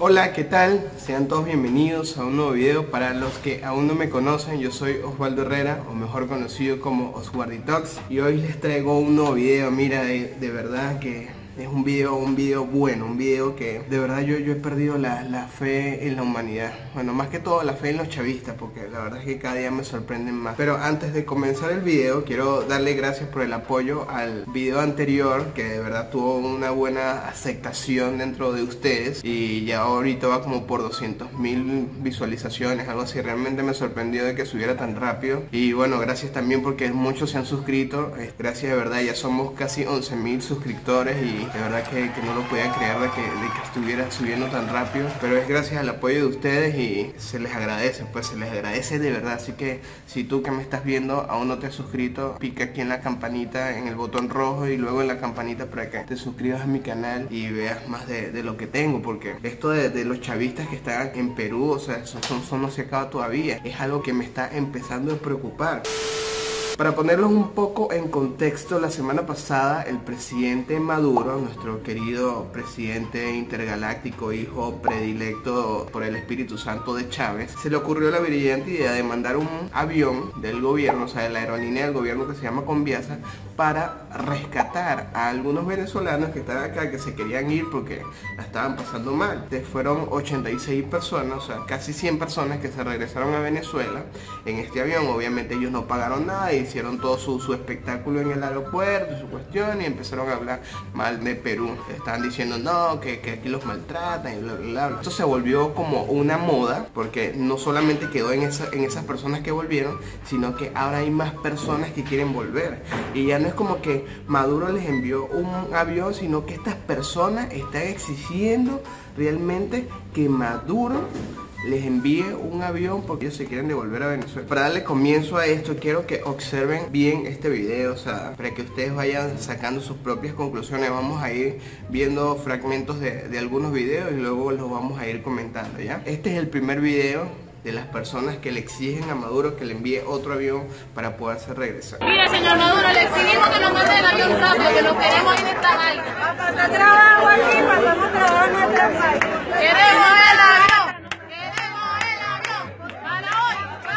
Hola, ¿qué tal? Sean todos bienvenidos a un nuevo video. Para los que aún no me conocen, yo soy Osvaldo Herrera, o mejor conocido como Oswalditox, y hoy les traigo un nuevo video. Mira, de verdad que es un video bueno, un video que de verdad yo he perdido la fe en la humanidad. Bueno, más que todo la fe en los chavistas, porque la verdad es que cada día me sorprenden más. Pero antes de comenzar el video, quiero darle gracias por el apoyo al video anterior, que de verdad tuvo una buena aceptación dentro de ustedes, y ya ahorita va como por 200.000 visualizaciones, algo así. Realmente me sorprendió de que subiera tan rápido. Y bueno, gracias también porque muchos se han suscrito. Gracias, de verdad, ya somos casi 11.000 suscriptores y de verdad que no lo podía creer de que estuviera subiendo tan rápido, pero es gracias al apoyo de ustedes y se les agradece, pues se les agradece de verdad. Así que si tú que me estás viendo aún no te has suscrito, pica aquí en la campanita, en el botón rojo, y luego en la campanita para que te suscribas a mi canal y veas más de lo que tengo, porque esto de los chavistas que están en Perú, o sea, eso no se acaba todavía. Es algo que me está empezando a preocupar. Para ponerlos un poco en contexto, la semana pasada el presidente Maduro, nuestro querido presidente intergaláctico, hijo predilecto por el Espíritu Santo de Chávez, se le ocurrió la brillante idea de mandar un avión del gobierno, o sea, de la aerolínea del gobierno que se llama Conviasa, para rescatar a algunos venezolanos que estaban acá, que se querían ir porque la estaban pasando mal. Fueron 86 personas, o sea, casi 100 personas que se regresaron a Venezuela en este avión. Obviamente ellos no pagaron nada, hicieron todo su espectáculo en el aeropuerto, su cuestión, y empezaron a hablar mal de Perú. Estaban diciendo no, que aquí los maltratan y bla, bla, bla. Esto se volvió como una moda, porque no solamente quedó en esas personas que volvieron, sino que ahora hay más personas que quieren volver. Y ya no es como que Maduro les envió un avión, sino que estas personas están exigiendo realmente que Maduro les envíe un avión porque ellos se quieren devolver a Venezuela. Para darle comienzo a esto, quiero que observen bien este video, o sea, para que ustedes vayan sacando sus propias conclusiones. Vamos a ir viendo fragmentos de algunos videos y luego los vamos a ir comentando, ¿ya? Este es el primer video de las personas que le exigen a Maduro que le envíe otro avión para poderse regresar. Mire, señor Maduro, le exigimos que nos mande el avión rápido, que nos queremos ir de esta vaina. A pasar trabajo aquí, pasamos trabajo en nuestro país. Queremos el avión, queremos el avión. Para hoy,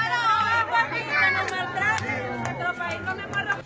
Aquí que nos maltraten, nuestro país no me maltrata.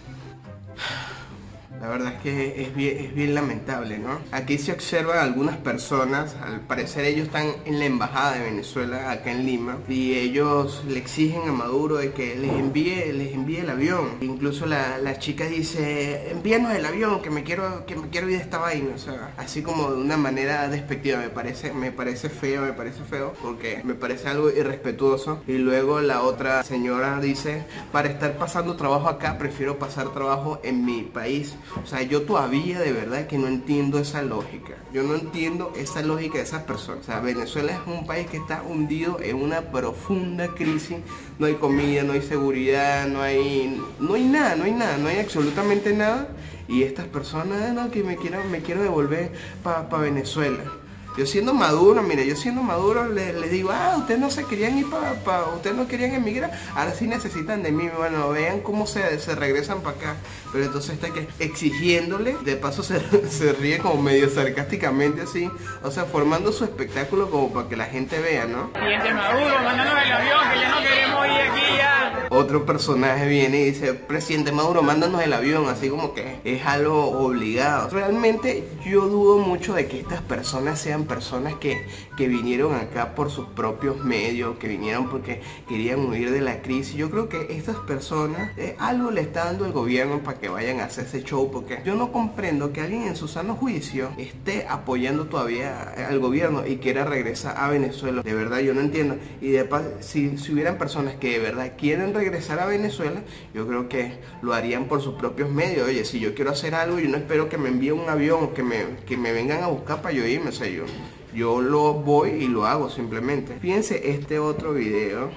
La verdad es que es bien lamentable, ¿no? Aquí se observan algunas personas, al parecer ellos están en la embajada de Venezuela, acá en Lima, y ellos le exigen a Maduro de que les envíe el avión. Incluso la chica dice, envíanos el avión, que me quiero ir de esta vaina, o sea, así como de una manera despectiva. Me parece feo, porque me parece algo irrespetuoso. Y luego la otra señora dice, para estar pasando trabajo acá, prefiero pasar trabajo en mi país. O sea, yo todavía de verdad que no entiendo esa lógica. Yo no entiendo esa lógica de esas personas. O sea, Venezuela es un país que está hundido en una profunda crisis. No hay comida, no hay seguridad, no hay nada, no hay absolutamente nada. Y estas personas, no, que me quiero devolver para Venezuela. Yo siendo Maduro, mire, les digo, ustedes no se querían ir ustedes no querían emigrar, ahora sí necesitan de mí. Bueno, vean cómo se regresan para acá. Pero entonces está que exigiéndole, de paso se ríe como medio sarcásticamente así, o sea, formando su espectáculo como para que la gente vea, ¿no? Presidente Maduro, mándanos el avión, que ya no queremos ir aquí ya. Otro personaje viene y dice, presidente Maduro, mándanos el avión, así como que es algo obligado. Realmente yo dudo mucho de que estas personas sean personas que vinieron acá por sus propios medios, que vinieron porque querían huir de la crisis. Yo creo que estas personas algo le está dando el gobierno para que vayan a hacer ese show, porque yo no comprendo que alguien en su sano juicio esté apoyando todavía al gobierno y quiera regresar a Venezuela. De verdad yo no entiendo. Y de paso, si hubieran personas que de verdad quieren regresar a Venezuela, yo creo que lo harían por sus propios medios. Oye, si yo quiero hacer algo, yo no espero que me envíen un avión o que me vengan a buscar para yo irme. O sea, yo lo voy y lo hago simplemente. Fíjense este otro video.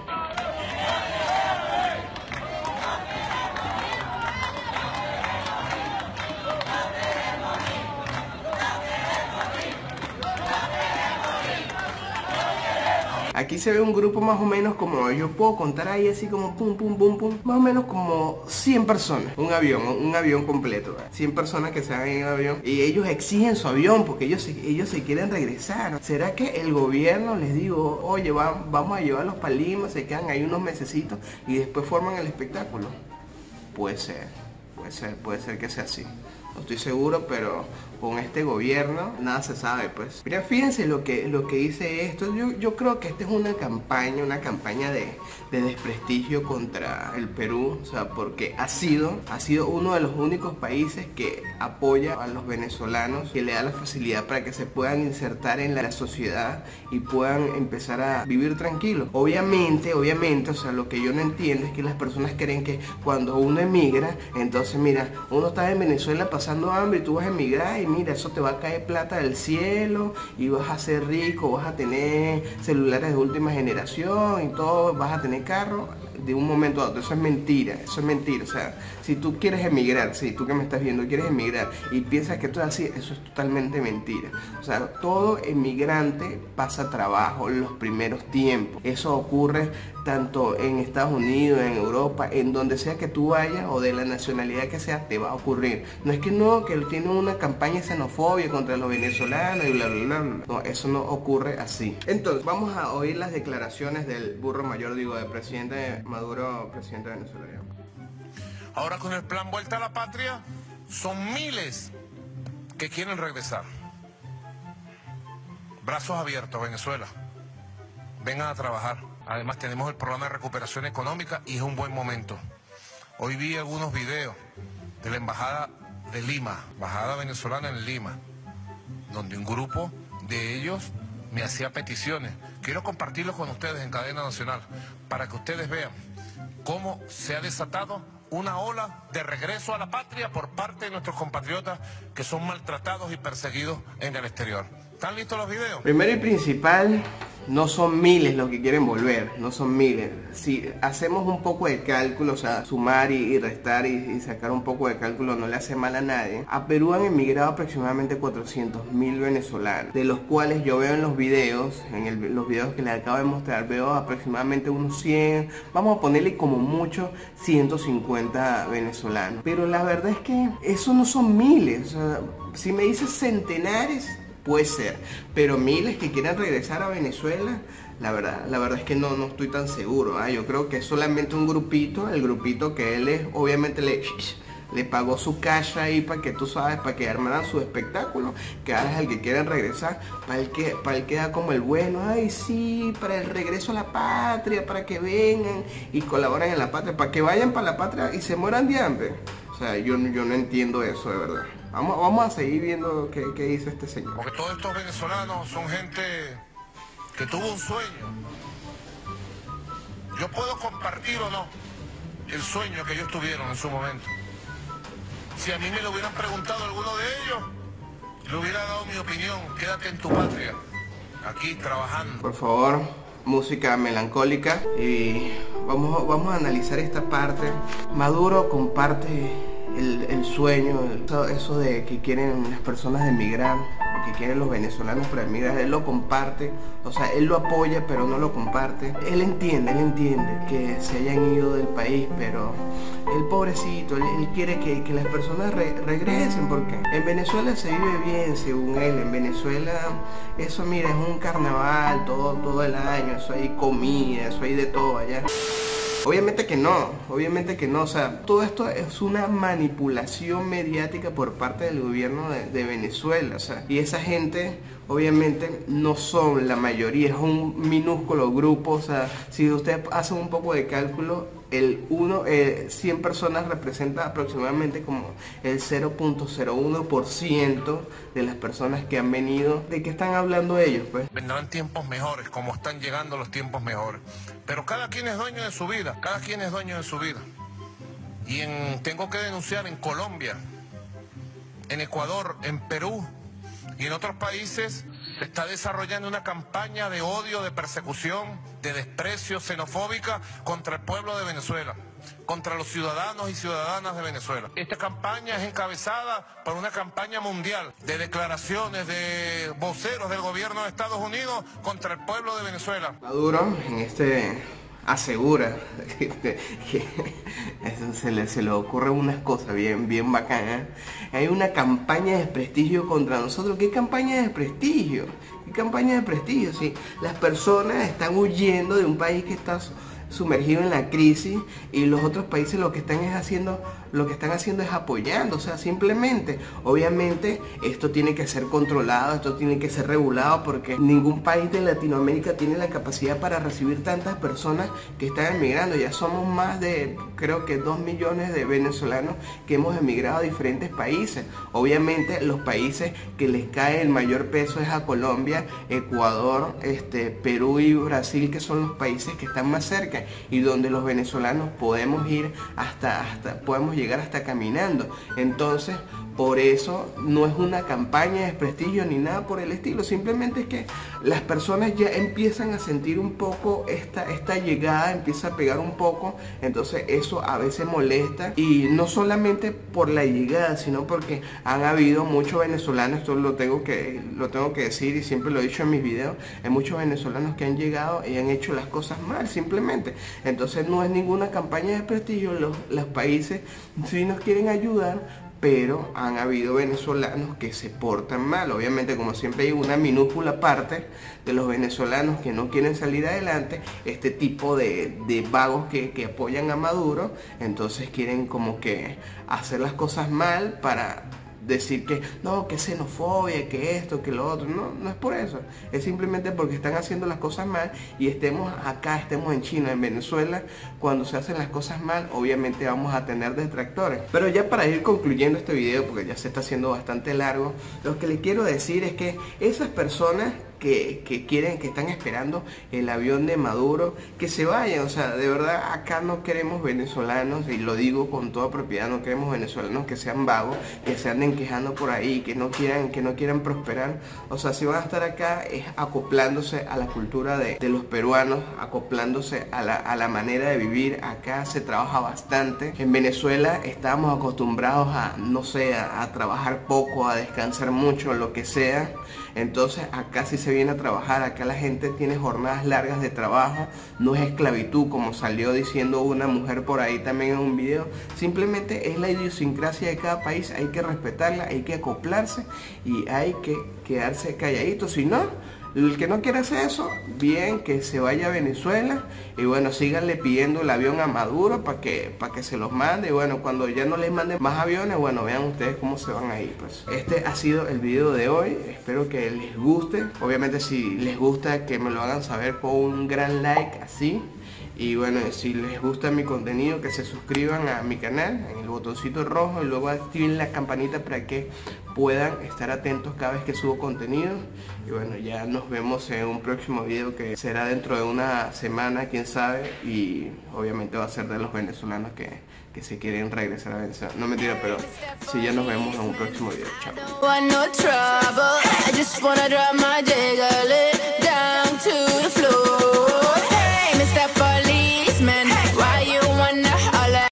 Aquí se ve un grupo más o menos como, yo puedo contar ahí así como pum, pum, pum, pum, más o menos como 100 personas. Un avión completo, ¿verdad? 100 personas que se van en el avión y ellos exigen su avión porque ellos se quieren regresar. ¿Será que el gobierno les digo, oye, vamos a llevarlos para Lima, se quedan ahí unos mesecitos y después forman el espectáculo? Puede ser que sea así. No estoy seguro, pero con este gobierno nada se sabe, pues. Mira, fíjense lo que dice esto. Yo creo que esta es una campaña de desprestigio contra el Perú, o sea, porque ha sido uno de los únicos países que apoya a los venezolanos, que le da la facilidad para que se puedan insertar en la sociedad y puedan empezar a vivir tranquilos. Obviamente, o sea, lo que yo no entiendo es que las personas creen que cuando uno emigra, entonces mira, uno está en Venezuela pasando hambre y tú vas a emigrar y mira, eso te va a caer plata del cielo y vas a ser rico, vas a tener celulares de última generación y todo, vas a tener carro de un momento a otro. Eso es mentira. O sea, si tú quieres emigrar, si tú que me estás viendo quieres emigrar y piensas que esto es así, eso es totalmente mentira. O sea, todo emigrante pasa trabajo en los primeros tiempos. Eso ocurre tanto en Estados Unidos, en Europa, en donde sea que tú vayas o de la nacionalidad que sea, te va a ocurrir. No es que tienen una campaña de xenofobia contra los venezolanos y bla, bla, bla. No, eso no ocurre así. Entonces, vamos a oír las declaraciones del burro mayor, del presidente Maduro, presidente de Venezuela. Ahora con el plan Vuelta a la Patria, son miles que quieren regresar. Brazos abiertos, Venezuela. Vengan a trabajar. Además tenemos el programa de recuperación económica y es un buen momento. Hoy vi algunos videos de la embajada de Lima, embajada venezolana en Lima, donde un grupo de ellos me hacía peticiones. Quiero compartirlos con ustedes en cadena nacional para que ustedes vean cómo se ha desatado una ola de regreso a la patria por parte de nuestros compatriotas que son maltratados y perseguidos en el exterior. ¿Están listos los videos? Primero y principal, no son miles los que quieren volver, no son miles. Si hacemos un poco de cálculo, o sea, sumar y restar y sacar un poco de cálculo no le hace mal a nadie. A Perú han emigrado aproximadamente 400.000 venezolanos, de los cuales yo veo en los videos, los videos que les acabo de mostrar, veo aproximadamente unos 100, vamos a ponerle como mucho 150 venezolanos. Pero la verdad es que eso no son miles, o sea, si me dices centenares, puede ser, pero miles que quieran regresar a Venezuela, la verdad es que no estoy tan seguro, ¿eh? Yo creo que es solamente un grupito, el grupito que él obviamente le pagó su cash ahí para que tú sabes, para que armaran su espectáculo, que ahora es el que quieren regresar, para el que da como el bueno, ay sí, para el regreso a la patria, para que vengan y colaboren en la patria, para que vayan para la patria y se mueran de hambre. O sea, yo no entiendo eso, de verdad. Vamos a seguir viendo qué dice este señor. Porque todos estos venezolanos son gente que tuvo un sueño. Yo puedo compartir o no el sueño que ellos tuvieron en su momento. Si a mí me lo hubieran preguntado alguno de ellos, le hubiera dado mi opinión. Quédate en tu patria, aquí trabajando. Por favor, música melancólica y vamos a analizar esta parte. Maduro comparte el sueño, eso de que quieren las personas de emigrar, que quieren los venezolanos para emigrar, él lo comparte, o sea, él lo apoya pero no lo comparte. Él entiende que se hayan ido del país, pero el pobrecito, él quiere que las personas regresen, porque en Venezuela se vive bien, según él. En Venezuela eso, mira, es un carnaval todo el año, eso hay comida, eso hay de todo allá. Obviamente que no, o sea, todo esto es una manipulación mediática por parte del gobierno de Venezuela, o sea, y esa gente obviamente no son la mayoría, es un minúsculo grupo, o sea, si ustedes hacen un poco de cálculo, 100 personas representa aproximadamente como el 0.01% de las personas que han venido. ¿De qué están hablando ellos, pues? Vendrán tiempos mejores, como están llegando los tiempos mejores. Pero cada quien es dueño de su vida, Y tengo que denunciar en Colombia, en Ecuador, en Perú y en otros países se está desarrollando una campaña de odio, de persecución, de desprecio, xenofóbica contra el pueblo de Venezuela. contra los ciudadanos y ciudadanas de Venezuela. Esta campaña es encabezada por una campaña mundial de declaraciones de voceros del gobierno de Estados Unidos contra el pueblo de Venezuela. Maduro asegura que se le ocurren unas cosas bien bacanas. Hay una campaña de desprestigio contra nosotros. ¿Qué campaña de desprestigio? ¿Qué campaña de desprestigio? Sí, las personas están huyendo de un país que está sumergido en la crisis y los otros países lo que están haciendo es apoyando, o sea, simplemente, obviamente esto tiene que ser controlado, esto tiene que ser regulado, porque ningún país de Latinoamérica tiene la capacidad para recibir tantas personas que están emigrando. Ya somos más de, creo que 2 millones de venezolanos que hemos emigrado a diferentes países. Obviamente los países que les cae el mayor peso es a Colombia, Ecuador, Perú y Brasil, que son los países que están más cerca y donde los venezolanos podemos ir podemos llegar hasta caminando. Entonces, por eso no es una campaña de desprestigio ni nada por el estilo, simplemente es que las personas ya empiezan a sentir un poco esta llegada, empieza a pegar un poco, entonces eso a veces molesta, y no solamente por la llegada, sino porque han habido muchos venezolanos, esto lo tengo que decir y siempre lo he dicho en mis videos, hay muchos venezolanos que han llegado y han hecho las cosas mal simplemente. Entonces no es ninguna campaña de desprestigio, los países sí nos quieren ayudar, pero han habido venezolanos que se portan mal. Obviamente, como siempre, hay una minúscula parte de los venezolanos que no quieren salir adelante, este tipo de vagos que apoyan a Maduro, entonces quieren como que hacer las cosas mal para decir que no, que xenofobia, que esto, que lo otro. No es por eso, es simplemente porque están haciendo las cosas mal, y estemos en China, en Venezuela, cuando se hacen las cosas mal, obviamente vamos a tener detractores. Pero ya para ir concluyendo este video, porque ya se está haciendo bastante largo, lo que les quiero decir es que esas personas que están esperando el avión de Maduro, que se vayan. O sea, de verdad acá no queremos venezolanos, y lo digo con toda propiedad, no queremos venezolanos que sean vagos, que se anden quejando por ahí, que no quieran prosperar. O sea, si van a estar acá es acoplándose a la cultura de los peruanos, acoplándose a la manera de vivir. Acá se trabaja bastante. En Venezuela estábamos acostumbrados a trabajar poco, a descansar mucho, lo que sea. Entonces acá sí se viene a trabajar, acá la gente tiene jornadas largas de trabajo, no es esclavitud como salió diciendo una mujer por ahí también en un video. Simplemente es la idiosincrasia de cada país, hay que respetarla, hay que acoplarse y hay que quedarse calladito. Si no, el que no quiere hacer eso, bien, que se vaya a Venezuela, y bueno, síganle pidiendo el avión a Maduro para que se los mande, y bueno, cuando ya no les manden más aviones, bueno, vean ustedes cómo se van a ir. Pues este ha sido el video de hoy, espero que les guste. Obviamente si les gusta, que me lo hagan saber con un gran like así. Y bueno, si les gusta mi contenido, que se suscriban a mi canal en el botoncito rojo, y luego activen la campanita para que puedan estar atentos cada vez que subo contenido. Y bueno, ya nos vemos en un próximo video, que será dentro de una semana, quién sabe, y obviamente va a ser de los venezolanos que se quieren regresar a Venezuela. No, mentira, pero sí, ya nos vemos en un próximo video. Chao.